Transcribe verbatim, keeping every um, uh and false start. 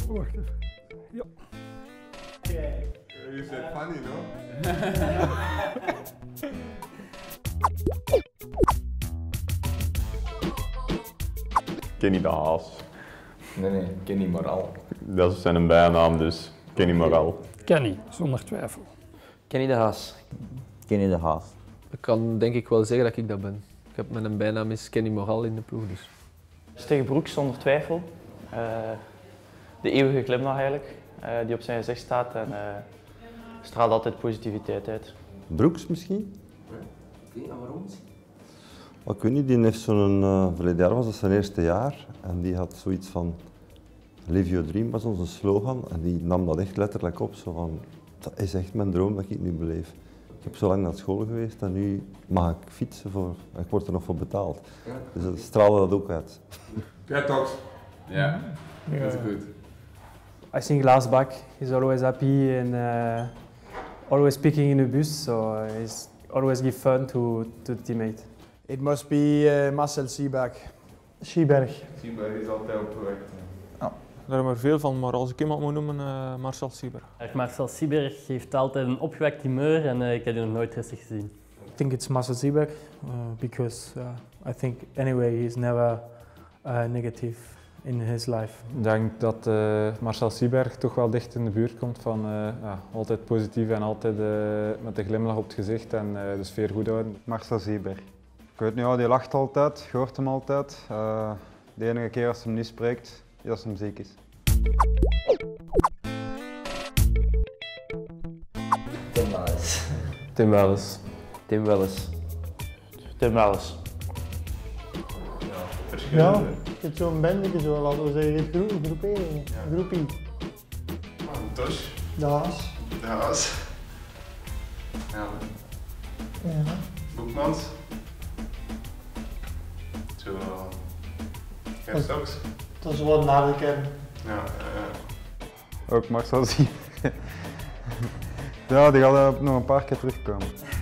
Wacht even. Ja. Kijk. You said funny, no? Kenny de Haas. Nee, nee, Kenny Moral. Dat is zijn bijnaam dus. Kenny Moral. Kenny, zonder twijfel. Kenny de Haas. Kenny de Haas. Ik kan denk ik wel zeggen dat ik dat ben. Ik heb mijn bijnaam is Kenny Moral in de ploeg dus. Stege Broek zonder twijfel. Uh, de eeuwige glimlach eigenlijk, uh, die op zijn gezicht staat en uh, straalt altijd positiviteit uit. Broeks misschien? Oké, en waarom? Ik weet niet, die heeft zo'n, uh, verleden jaar was dat zijn eerste jaar en die had zoiets van Live Your Dream was onze slogan en die nam dat echt letterlijk op, zo van dat is echt mijn droom dat ik nu beleef. Ik heb zo lang naar school geweest en nu mag ik fietsen voor, ik word er nog voor betaald. Dus dat straalde dat ook uit. Ja, toch? Ja, dat is goed. I think Lars Bak is always happy and uh, always speaking in the bus, so uh, he's always give fun to, to the teammate. It must be uh, Marcel Sieberg. Schieberg. Sieberg is altijd op project. Ja, daar hebben we er veel van, maar als ik iemand moet noemen, uh, Marcel Sieberg. Marcel Sieberg heeft altijd een opgewekt humeur en uh, ik heb die nog nooit rustig gezien. I think it's Marcel Sieberg uh, because uh, I think anyway he's never uh, negative in his life. Ik denk dat uh, Marcel Sieberg toch wel dicht in de buurt komt van uh, ja, altijd positief en altijd uh, met een glimlach op het gezicht en uh, de sfeer goed houden. Marcel Sieberg. Ik weet niet, ja, die lacht altijd, je hoort hem altijd. Uh, de enige keer als hij hem niet spreekt, is als hij ziek is. Tim Welles. Tim Welles. Tim Welles. Tim Welles. Ja, ik heb zo'n bandje, zo, laten we zeggen, groep, groepering, ja. Groepie. Tosh. De Haas. De Haas. Ja. Ja. Boekmans. Zo. Gerstoks. Dat is wat naar de kern. Ja, ja. Ook Marcel Sieberg. Ja, die gaat nog een paar keer terugkomen.